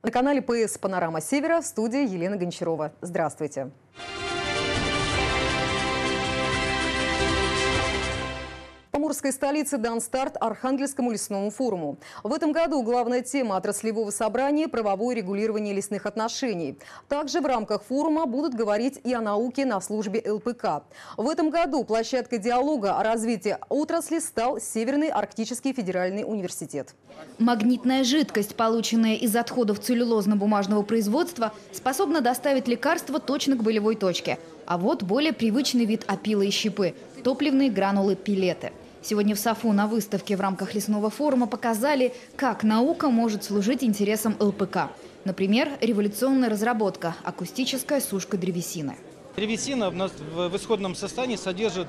На канале ПС «Панорама Севера» в студии Елена Гончарова. Здравствуйте. В Амурской столице дан старт Архангельскому лесному форуму. В этом году главная тема отраслевого собрания – правовое регулирование лесных отношений. Также в рамках форума будут говорить и о науке на службе ЛПК. В этом году площадкой диалога о развитии отрасли стал Северный Арктический федеральный университет. Магнитная жидкость, полученная из отходов целлюлозно-бумажного производства, способна доставить лекарство точно к болевой точке. А вот более привычный вид опилы и щепы – топливные гранулы-пелеты. Сегодня в САФУ на выставке в рамках лесного форума показали, как наука может служить интересам ЛПК. Например, революционная разработка – акустическая сушка древесины. Древесина в исходном состоянии содержит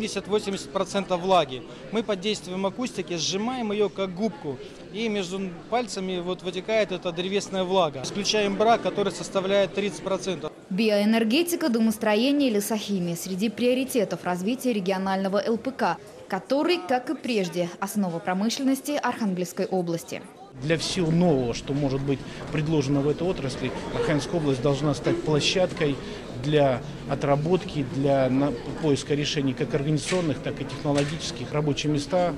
70-80% влаги. Мы под действием акустики сжимаем ее как губку, и между пальцами вытекает эта древесная влага. Исключаем брак, который составляет 30%. Биоэнергетика, домостроение, лесохимия – среди приоритетов развития регионального ЛПК, который, как и прежде, основа промышленности Архангельской области. Для всего нового, что может быть предложено в этой отрасли, Архангельская область должна стать площадкой для отработки, для поиска решений как организационных, так и технологических. Рабочие места,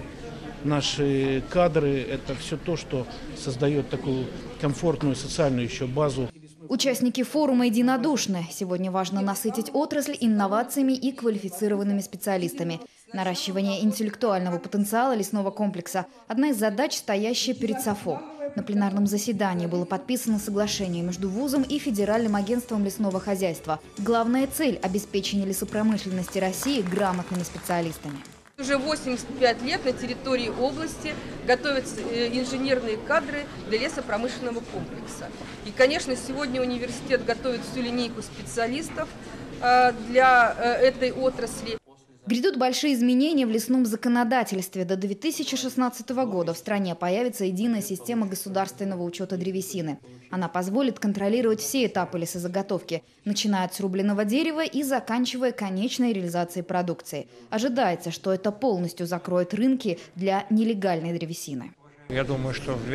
наши кадры – это все то, что создает такую комфортную социальную еще базу. Участники форума единодушны. Сегодня важно насытить отрасль инновациями и квалифицированными специалистами. Наращивание интеллектуального потенциала лесного комплекса – одна из задач, стоящая перед САФО. На пленарном заседании было подписано соглашение между вузом и Федеральным агентством лесного хозяйства. Главная цель – обеспечение лесопромышленности России грамотными специалистами. Уже 85 лет на территории области готовятся инженерные кадры для лесопромышленного комплекса. И, конечно, сегодня университет готовит всю линейку специалистов для этой отрасли. Грядут большие изменения в лесном законодательстве. До 2016 года в стране появится единая система государственного учета древесины. Она позволит контролировать все этапы лесозаготовки, начиная от срубленного дерева и заканчивая конечной реализацией продукции. Ожидается, что это полностью закроет рынки для нелегальной древесины. Я думаю, что в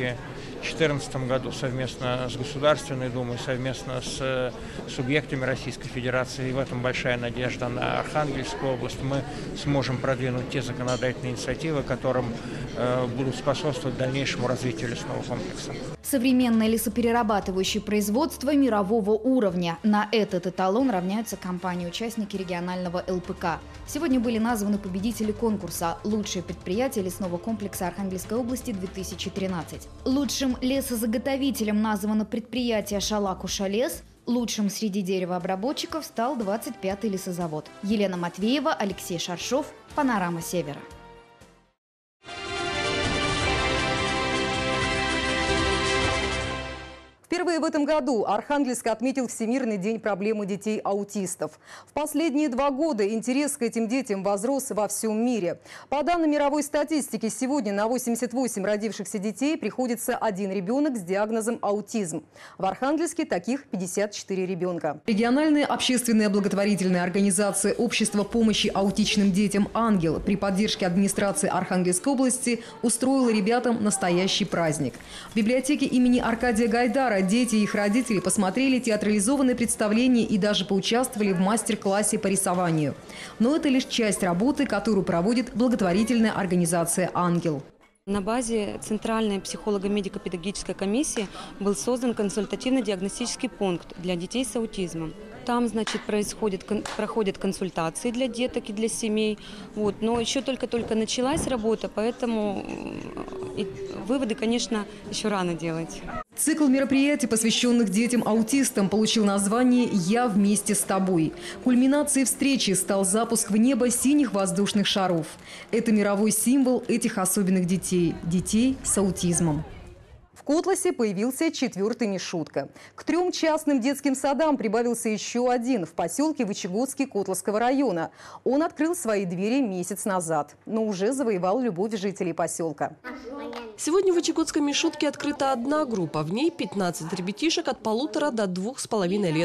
2014 году совместно с Государственной Думой, совместно с субъектами Российской Федерации, и в этом большая надежда на Архангельскую область, мы сможем продвинуть те законодательные инициативы, которым будут способствовать дальнейшему развитию лесного комплекса. Современное лесоперерабатывающее производство мирового уровня. На этот эталон равняются компании-участники регионального ЛПК. Сегодня были названы победители конкурса «Лучшее предприятие лесного комплекса Архангельской области 2013». Лучшим лесозаготовителем названо предприятие «Шалак-Ушалес». Лучшим среди деревообработчиков стал 25-й лесозавод. Елена Матвеева, Алексей Шаршов, «Панорама Севера». Впервые в этом году Архангельск отметил Всемирный день проблемы детей-аутистов. В последние 2 года интерес к этим детям возрос во всем мире. По данным мировой статистики, сегодня на 88 родившихся детей приходится 1 ребенок с диагнозом аутизм. В Архангельске таких 54 ребенка. Региональная общественная благотворительная организация Общество помощи аутичным детям «Ангел» при поддержке администрации Архангельской области устроила ребятам настоящий праздник. В библиотеке имени Аркадия Гайдара дети и их родители посмотрели театрализованные представления и даже поучаствовали в мастер-классе по рисованию. Но это лишь часть работы, которую проводит благотворительная организация «Ангел». На базе Центральной психолого-медико-педагогической комиссии был создан консультативно-диагностический пункт для детей с аутизмом. Там, значит, проходят консультации для деток и для семей. Но еще только-только началась работа, поэтому выводы, конечно, еще рано делать. Цикл мероприятий, посвященных детям-аутистам, получил название «Я вместе с тобой». Кульминацией встречи стал запуск в небо синих воздушных шаров. Это мировой символ этих особенных детей – детей с аутизмом. В Котласе появился 4-й Мишутка. К 3 частным детским садам прибавился еще один в поселке Вычегодский Котласского района. Он открыл свои двери месяц назад, но уже завоевал любовь жителей поселка. Сегодня в Вычегодской Мишутке открыта одна группа. В ней 15 ребятишек от 1,5 до 2,5 лет.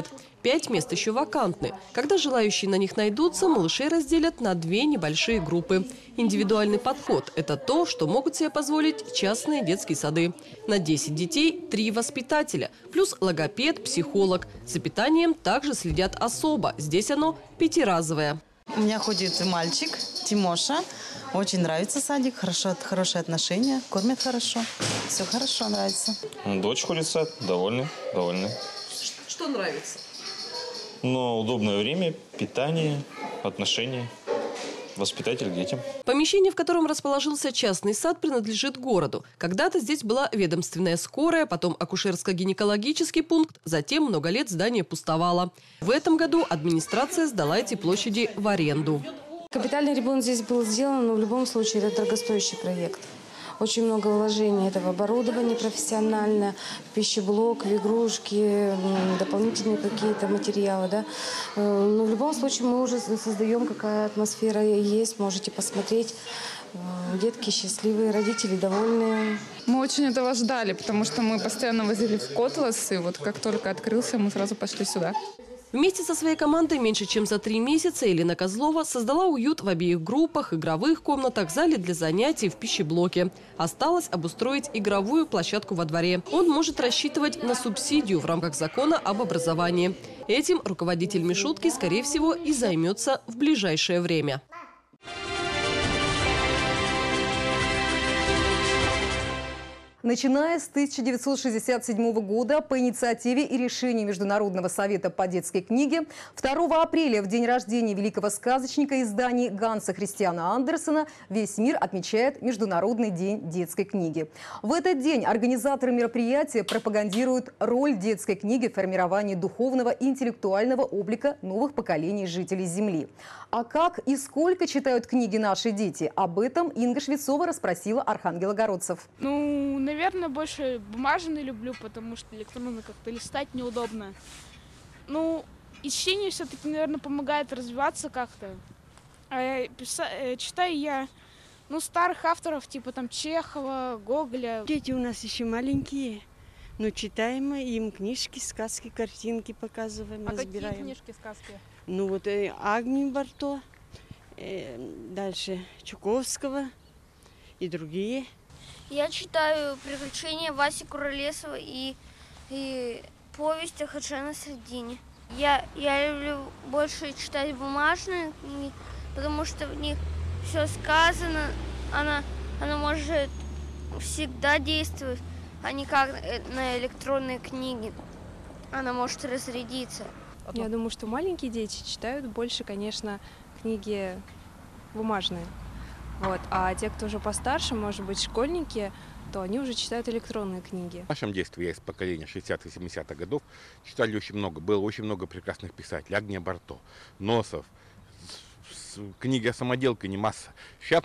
5 мест еще вакантны. Когда желающие на них найдутся, малышей разделят на 2 небольшие группы. Индивидуальный подход – это то, что могут себе позволить частные детские сады. На 10 детей 3 воспитателя, плюс логопед, психолог. За питанием также следят особо. Здесь оно 5-разовое. У меня ходит мальчик Тимоша. Очень нравится садик, хорошие отношения, кормят хорошо. Все хорошо, нравится. Дочь ходит в сад, довольны. Что нравится? Но удобное время, питание, отношения, воспитатель к детям. Помещение, в котором расположился частный сад, принадлежит городу. Когда-то здесь была ведомственная скорая, потом акушерско-гинекологический пункт, затем много лет здание пустовало. В этом году администрация сдала эти площади в аренду. Капитальный ремонт здесь был сделан, но в любом случае это дорогостоящий проект. Очень много вложений. Это в оборудование профессиональное, в пищеблок, в игрушки, дополнительные какие-то материалы. Да? Но в любом случае мы уже создаем, какая атмосфера есть. Можете посмотреть. Детки счастливые, родители довольные. Мы очень этого ждали, потому что мы постоянно возили в Котлас. И вот как только открылся, мы сразу пошли сюда. Вместе со своей командой меньше чем за 3 месяца Елена Козлова создала уют в обеих группах, игровых комнатах, зале для занятий, в пищеблоке. Осталось обустроить игровую площадку во дворе. Он может рассчитывать на субсидию в рамках закона об образовании. Этим руководитель Мишутки, скорее всего, и займется в ближайшее время. Начиная с 1967 года по инициативе и решению Международного совета по детской книге 2 апреля, в день рождения великого сказочника изданий Ганса Христиана Андерсена, весь мир отмечает Международный день детской книги. В этот день организаторы мероприятия пропагандируют роль детской книги в формировании духовного и интеллектуального облика новых поколений жителей Земли. А как и сколько читают книги наши дети? Об этом Инга Швецова расспросила архангелогородцев. Наверное, больше бумажный люблю, потому что электронно как-то листать неудобно. И чтение все-таки, наверное, помогает развиваться как-то. Читаю я, старых авторов, типа там Чехова, Гоголя. Дети у нас еще маленькие, но читаем им книжки, сказки, картинки показываем, разбираем. Какие книжки, сказки? Агни Барто, дальше Чуковского и другие. Я читаю «Приключения Васи Куролесова» и повесть о Хадже Насреддине. Я люблю больше читать бумажные книги, потому что в них все сказано, она может всегда действовать, а не как на электронной книге. Она может разрядиться. Я думаю, что маленькие дети читают больше, конечно, книги бумажные. А те, кто уже постарше, может быть, школьники, то они уже читают электронные книги. В нашем детстве, я из поколения 60-х, 70-х годов, читали очень много, было очень много прекрасных писателей. Агния Барто, Носов, книги о самоделке, не масса. Сейчас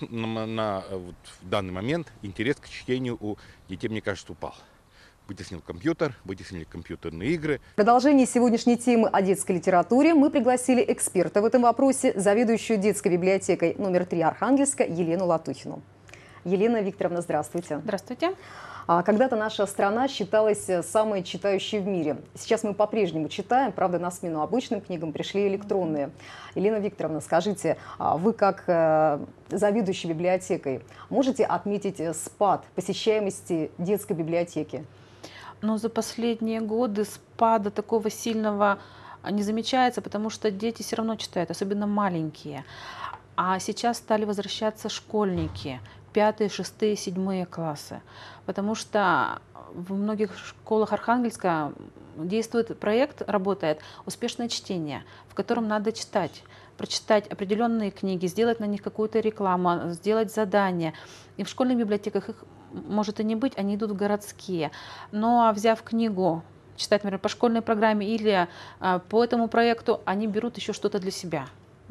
в данный момент интерес к чтению у детей, мне кажется, упал. Вытеснил компьютер, вытеснили компьютерные игры. В продолжении сегодняшней темы о детской литературе мы пригласили эксперта в этом вопросе, заведующую детской библиотекой номер 3 Архангельска Елену Латухину. Елена Викторовна, здравствуйте. Здравствуйте. Когда-то наша страна считалась самой читающей в мире. Сейчас мы по-прежнему читаем, правда, на смену обычным книгам пришли электронные. Елена Викторовна, скажите, вы как заведующая библиотекой можете отметить спад посещаемости детской библиотеки? Но за последние годы спада такого сильного не замечается, потому что дети все равно читают, особенно маленькие. А сейчас стали возвращаться школьники, 5, 6, 7 классы. Потому что в многих школах Архангельска действует проект, работает «Успешное чтение», в котором надо читать. Прочитать определенные книги, сделать на них какую-то рекламу, сделать задания. И в школьных библиотеках их может и не быть, они идут в городские. Но взяв книгу, читать, например, по школьной программе или по этому проекту, они берут еще что-то для себя.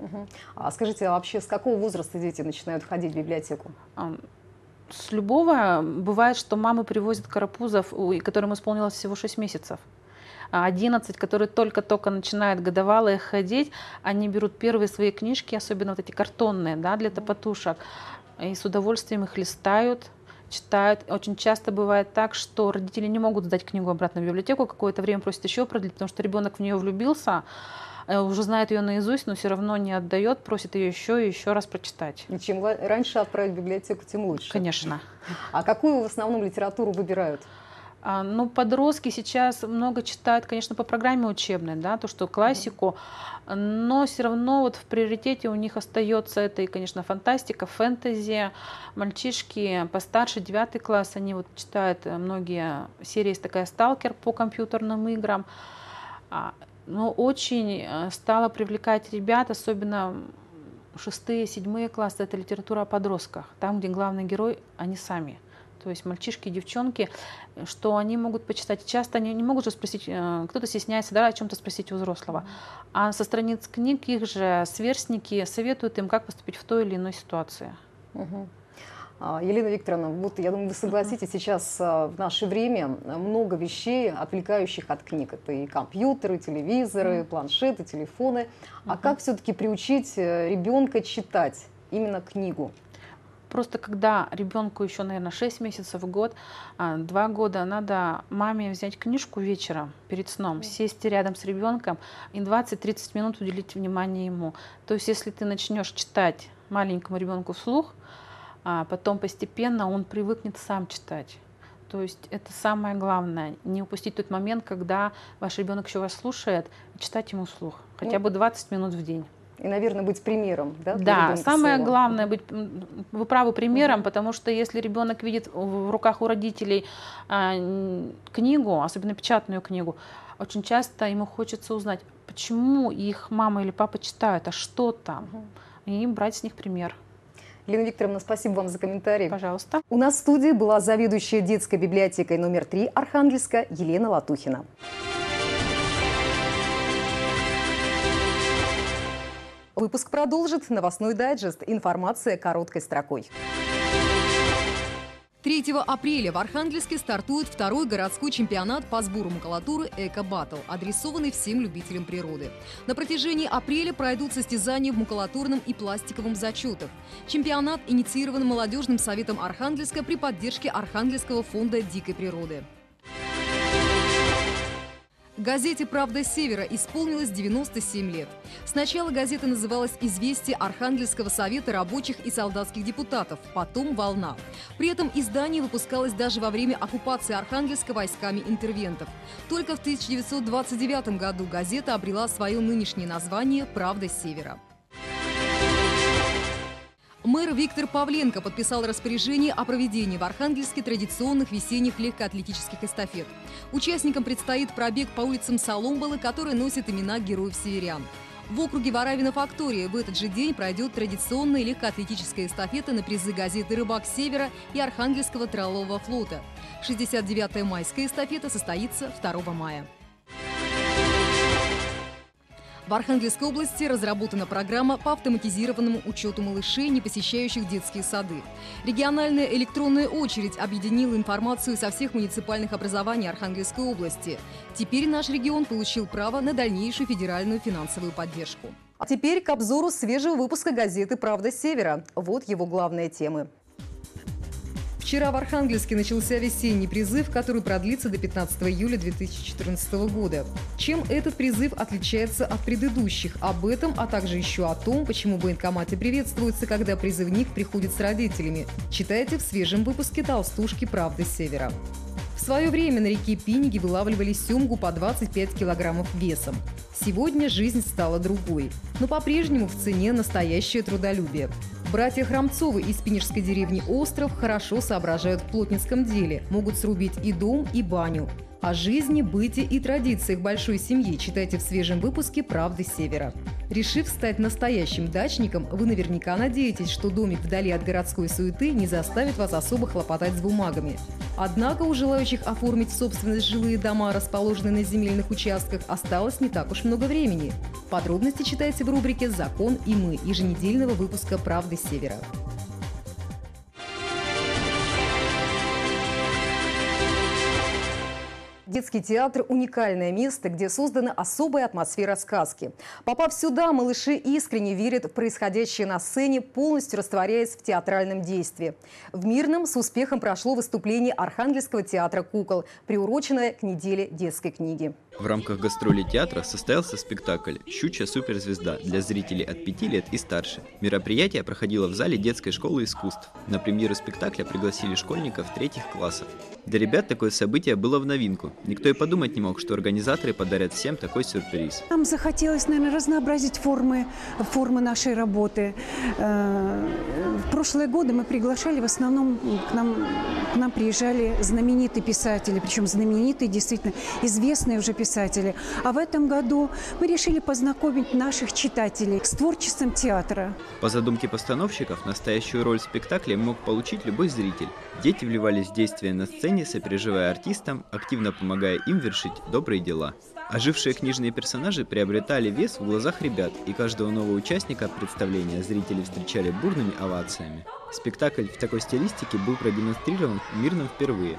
А скажите, а вообще с какого возраста дети начинают ходить в библиотеку? С любого. Бывает, что мамы привозят карапузов, которым исполнилось всего 6 месяцев. 11, которые только-только начинают годовалые ходить, они берут первые свои книжки, особенно вот эти картонные, да, для топотушек, и с удовольствием их листают, читают. Очень часто бывает так, что родители не могут сдать книгу обратно в библиотеку, какое-то время просят еще продлить, потому что ребенок в нее влюбился, уже знает ее наизусть, но все равно не отдает, просит ее еще и еще раз прочитать. И чем раньше отправить в библиотеку, тем лучше. Конечно. А какую в основном литературу выбирают? Ну, подростки сейчас много читают, конечно, по программе учебной, да, то, что классику, но все равно вот в приоритете у них остается это и, конечно, фантастика, фэнтези. Мальчишки постарше, 9 класс, они вот читают многие серии, есть такая «Сталкер» по компьютерным играм. Но очень стало привлекать ребят, особенно 6-7 классы, это литература о подростках, там, где главный герой – они сами. То есть мальчишки, девчонки, что они могут почитать. Часто они не могут же спросить, кто-то стесняется, да, о чем-то спросить у взрослого. А со страниц книг их же сверстники советуют им, как поступить в той или иной ситуации. Елена Викторовна, вот я думаю, вы согласитесь, сейчас в наше время много вещей, отвлекающих от книг. Это и компьютеры, телевизоры, планшеты, телефоны. А как все-таки приучить ребенка читать именно книгу? Просто когда ребенку еще, наверное, 6 месяцев, год, 2 года, надо маме взять книжку вечером перед сном, сесть рядом с ребенком и 20-30 минут уделить внимание ему. То есть если ты начнешь читать маленькому ребенку вслух, потом постепенно он привыкнет сам читать. То есть это самое главное, не упустить тот момент, когда ваш ребенок еще вас слушает, и читать ему вслух, хотя бы 20 минут в день. И, наверное, быть примером, да? Да, самое главное быть, вы правы, примером, потому что если ребенок видит в руках у родителей книгу, особенно печатную книгу, очень часто ему хочется узнать, почему их мама или папа читают, а что там, и брать с них пример. Елена Викторовна, спасибо вам за комментарий. Пожалуйста. У нас в студии была заведующая детской библиотекой номер 3 Архангельска Елена Латухина. Выпуск продолжит новостной дайджест. Информация короткой строкой. 3 апреля в Архангельске стартует 2-й городской чемпионат по сбору макулатуры «Эко-баттл», адресованный всем любителям природы. На протяжении апреля пройдут состязания в макулатурном и пластиковом зачетах. Чемпионат инициирован молодежным советом Архангельска при поддержке Архангельского фонда дикой природы. Газете «Правда Севера» исполнилось 97 лет. Сначала газета называлась «Известие Архангельского совета рабочих и солдатских депутатов», потом «Волна». При этом издание выпускалось даже во время оккупации Архангельска войсками интервентов. Только в 1929 году газета обрела свое нынешнее название «Правда Севера». Мэр Виктор Павленко подписал распоряжение о проведении в Архангельске традиционных весенних легкоатлетических эстафет. Участникам предстоит пробег по улицам Соломбалы, который носит имена героев-северян. В округе Варавина-Фактория в этот же день пройдет традиционная легкоатлетическая эстафета на призы газеты «Рыбак Севера» и Архангельского тралового флота. 69-я майская эстафета состоится 2 мая. В Архангельской области разработана программа по автоматизированному учету малышей, не посещающих детские сады. Региональная электронная очередь объединила информацию со всех муниципальных образований Архангельской области. Теперь наш регион получил право на дальнейшую федеральную финансовую поддержку. А теперь к обзору свежего выпуска газеты «Правда Севера». Вот его главные темы. Вчера в Архангельске начался весенний призыв, который продлится до 15 июля 2014 года. Чем этот призыв отличается от предыдущих? Об этом, а также еще о том, почему в военкомате приветствуется, когда призывник приходит с родителями. Читайте в свежем выпуске «Толстушки. Правды Севера». В свое время на реке Пиниги вылавливали семгу по 25 килограммов весом. Сегодня жизнь стала другой, но по-прежнему в цене настоящее трудолюбие. Братья Храмцовы из пинежской деревни Остров хорошо соображают в плотницком деле, могут срубить и дом, и баню. О жизни, быте и традициях большой семьи читайте в свежем выпуске «Правды Севера». Решив стать настоящим дачником, вы наверняка надеетесь, что домик вдали от городской суеты не заставит вас особо хлопотать с бумагами. Однако у желающих оформить в собственность жилые дома, расположенные на земельных участках, осталось не так уж много времени. Подробности читайте в рубрике «Закон и мы» еженедельного выпуска «Правды Севера». Детский театр – уникальное место, где создана особая атмосфера сказки. Попав сюда, малыши искренне верят в происходящее на сцене, полностью растворяясь в театральном действии. В Мирном с успехом прошло выступление Архангельского театра кукол, приуроченное к неделе детской книги. В рамках гастролей театра состоялся спектакль «Щучья суперзвезда» для зрителей от 5 лет и старше. Мероприятие проходило в зале детской школы искусств. На премьеру спектакля пригласили школьников 3-х классов. Для ребят такое событие было в новинку. Никто и подумать не мог, что организаторы подарят всем такой сюрприз. Нам захотелось, наверное, разнообразить формы нашей работы. В прошлые годы мы приглашали, в основном к нам приезжали знаменитые писатели, причем знаменитые, действительно известные уже писатели. А в этом году мы решили познакомить наших читателей с творчеством театра. По задумке постановщиков, настоящую роль в спектакле мог получить любой зритель. Дети вливались в действия на сцене, сопереживая артистам, активно помогая им вершить добрые дела. Ожившие книжные персонажи приобретали вес в глазах ребят, и каждого нового участника представления зрители встречали бурными овациями. Спектакль в такой стилистике был продемонстрирован в Мирном впервые.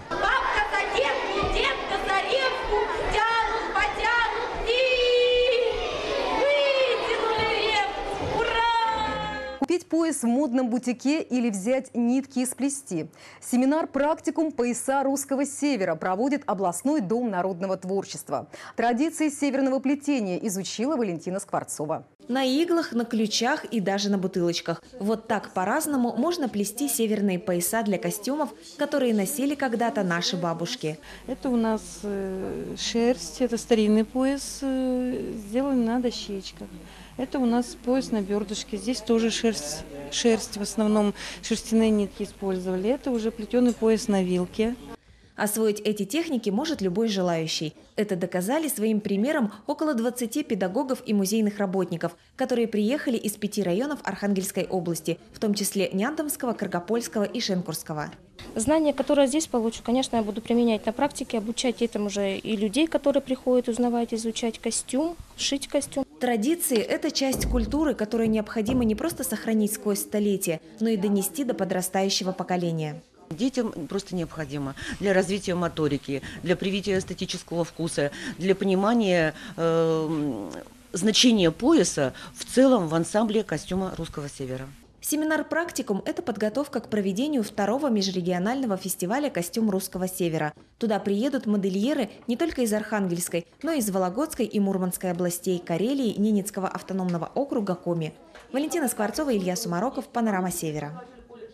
Купить пояс в модном бутике или взять нитки и сплести. Семинар-практикум «Пояса русского севера» проводит областной дом народного творчества. Традиции северного плетения изучила Валентина Скворцова. На иглах, на ключах и даже на бутылочках. Вот так по-разному можно плести северные пояса для костюмов, которые носили когда-то наши бабушки. Это у нас шерсть, это старинный пояс, сделан на дощечках. Это у нас пояс на бердышке. Здесь тоже шерсть, в основном шерстяные нитки использовали. Это уже плетеный пояс на вилке. Освоить эти техники может любой желающий. Это доказали своим примером около 20 педагогов и музейных работников, которые приехали из 5 районов Архангельской области, в том числе Нянтомского, Каргопольского и Шенкурского. Знания, которые здесь получу, конечно, я буду применять на практике, обучать этому же и людей, которые приходят узнавать, изучать костюм, шить костюм. Традиции – это часть культуры, которую необходимо не просто сохранить сквозь столетия, но и донести до подрастающего поколения. Детям просто необходимо для развития моторики, для привития эстетического вкуса, для понимания значения пояса в целом в ансамбле костюма русского севера. Семинар-практикум – это подготовка к проведению 2-го межрегионального фестиваля «Костюм русского севера». Туда приедут модельеры не только из Архангельской, но и из Вологодской и Мурманской областей, Карелии, Ненецкого автономного округа Коми. Валентина Скворцова, Илья Сумароков, «Панорама Севера».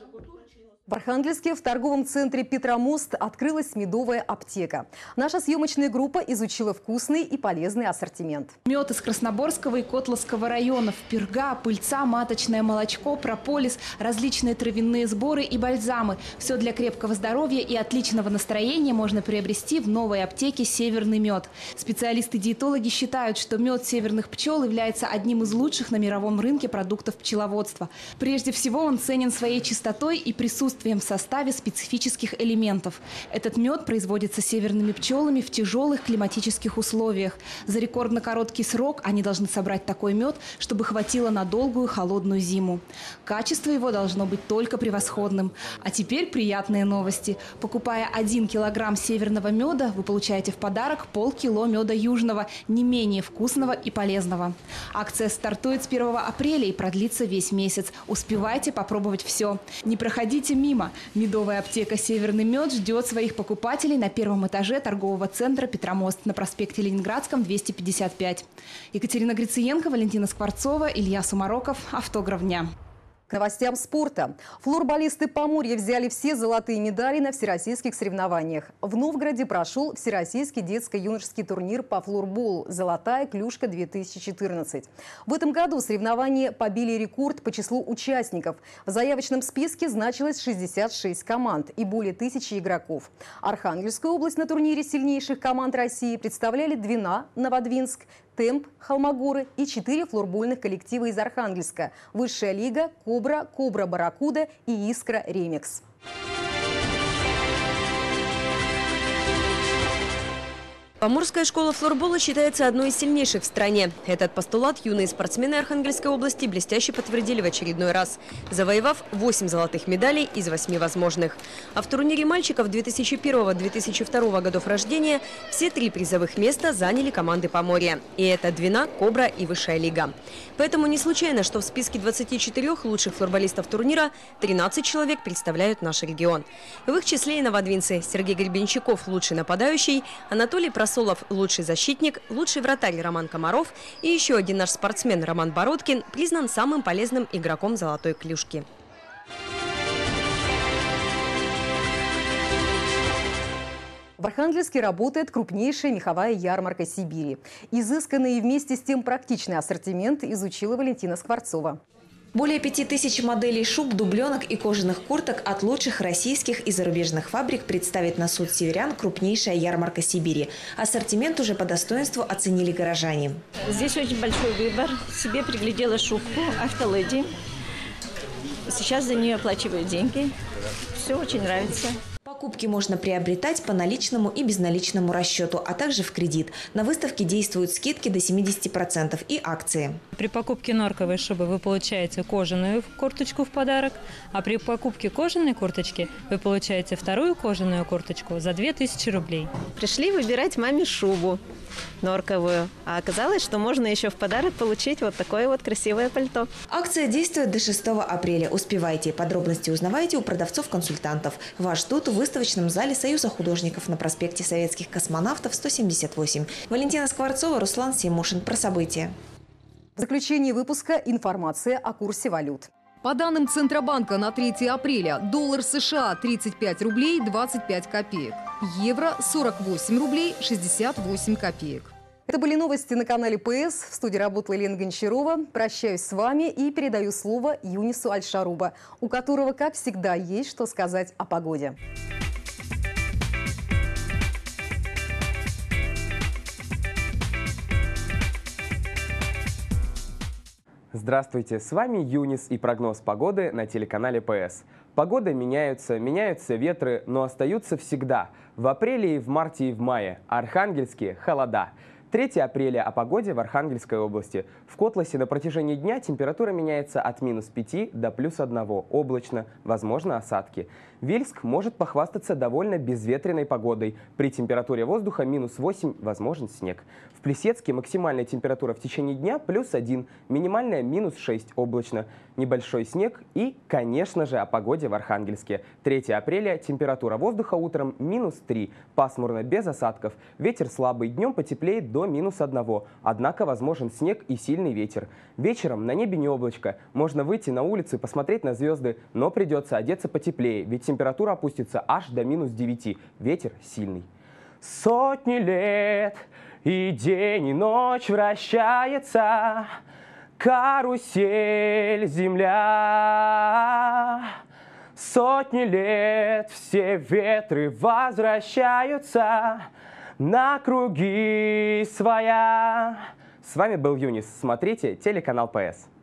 В Архангельске в торговом центре «Петромост» открылась медовая аптека. Наша съемочная группа изучила вкусный и полезный ассортимент. Мед из Красноборского и Котловского районов, пирга, пыльца, маточное молочко, прополис, различные травяные сборы и бальзамы. Все для крепкого здоровья и отличного настроения можно приобрести в новой аптеке «Северный мед». Специалисты-диетологи считают, что мед северных пчел является одним из лучших на мировом рынке продуктов пчеловодства. Прежде всего он ценен своей чистотой и присутствием в составе специфических элементов. Этот мед производится северными пчелами в тяжелых климатических условиях. За рекордно короткий срок они должны собрать такой мед, чтобы хватило на долгую холодную зиму. Качество его должно быть только превосходным. А теперь приятные новости. Покупая 1 килограмм северного меда, вы получаете в подарок полкило меда южного, не менее вкусного и полезного. Акция стартует с 1 апреля и продлится весь месяц. Успевайте попробовать все. Не проходите мимо. Медовая аптека «Северный мед» ждет своих покупателей на 1-м этаже торгового центра «Петромост» на проспекте Ленинградском, 255. Екатерина Грициенко, Валентина Скворцова, Илья Сумароков. Автограф дня. К новостям спорта. Флорболисты Поморья взяли все золотые медали на всероссийских соревнованиях. В Новгороде прошел всероссийский детско-юношеский турнир по флорболу «Золотая клюшка-2014». В этом году соревнования побили рекорд по числу участников. В заявочном списке значилось 66 команд и более 1000 игроков. Архангельскую область на турнире сильнейших команд России представляли Двина, Новодвинск, Темп, Холмогоры и 4 флорбольных коллектива из Архангельска: Высшая лига, Кобра, Кобра Барракуда и Искра Ремикс. Поморская школа флорбола считается одной из сильнейших в стране. Этот постулат юные спортсмены Архангельской области блестяще подтвердили в очередной раз, завоевав 8 золотых медалей из 8 возможных. А в турнире мальчиков 2001-2002 годов рождения все 3 призовых места заняли команды Поморья. И это Двина, Кобра и Высшая лига. Поэтому не случайно, что в списке 24 лучших флорболистов турнира 13 человек представляют наш регион. В их числе и новодвинцы: Сергей Гребенщиков – лучший нападающий, Анатолий Просолов – лучший защитник, лучший вратарь Роман Комаров и еще один наш спортсмен Роман Бородкин признан самым полезным игроком «Золотой клюшки». В Архангельске работает крупнейшая меховая ярмарка Сибири. Изысканный и вместе с тем практичный ассортимент изучила Валентина Скворцова. Более 5000 моделей шуб, дубленок и кожаных курток от лучших российских и зарубежных фабрик представит на суд северян крупнейшая ярмарка Сибири. Ассортимент уже по достоинству оценили горожане. Здесь очень большой выбор. Себе приглядела шубку «Автоледи». Сейчас за нее оплачиваю деньги. Все очень нравится. Покупки можно приобретать по наличному и безналичному расчету, а также в кредит. На выставке действуют скидки до 70% и акции. При покупке норковой шубы вы получаете кожаную курточку в подарок, а при покупке кожаной курточки вы получаете вторую кожаную курточку за 2000 рублей. Пришли выбирать маме шубу норковую, а оказалось, что можно еще в подарок получить вот такое вот красивое пальто. Акция действует до 6 апреля. Успевайте. Подробности узнавайте у продавцов-консультантов. Вас ждут в выставочном зале Союза художников на проспекте Советских космонавтов, 178. Валентина Скворцова, Руслан Симушин. Про события. В заключении выпуска информация о курсе валют. По данным Центробанка на 3 апреля доллар США 35 рублей 25 копеек, евро 48 рублей 68 копеек. Это были новости на канале ПС. В студии работала Елена Гончарова. Прощаюсь с вами и передаю слово Юнису Аль-Шаруба, у которого, как всегда, есть что сказать о погоде. Здравствуйте, с вами Юнис и прогноз погоды на телеканале ПС. Погода меняются ветры, но остаются всегда. В апреле и в марте и в мае. Архангельские холода. 3 апреля о погоде в Архангельской области. В Котласе на протяжении дня температура меняется от -5 до +1. Облачно, возможно осадки. Вельск может похвастаться довольно безветренной погодой. При температуре воздуха -8 возможен снег. В Плесецке максимальная температура в течение дня +1, минимальная -6, облачно. Небольшой снег и, конечно же, о погоде в Архангельске. 3 апреля температура воздуха утром -3, пасмурно без осадков. Ветер слабый, днем потеплеет до -1, однако возможен снег и сильный ветер. Вечером на небе не облачко. Можно выйти на улицу и посмотреть на звезды, но придется одеться потеплее, ведь температура опустится аж до -9. Ветер сильный. Сотни лет и день и ночь вращается карусель земля. Сотни лет все ветры возвращаются на круги своя. С вами был Юнис. Смотрите телеканал ПС.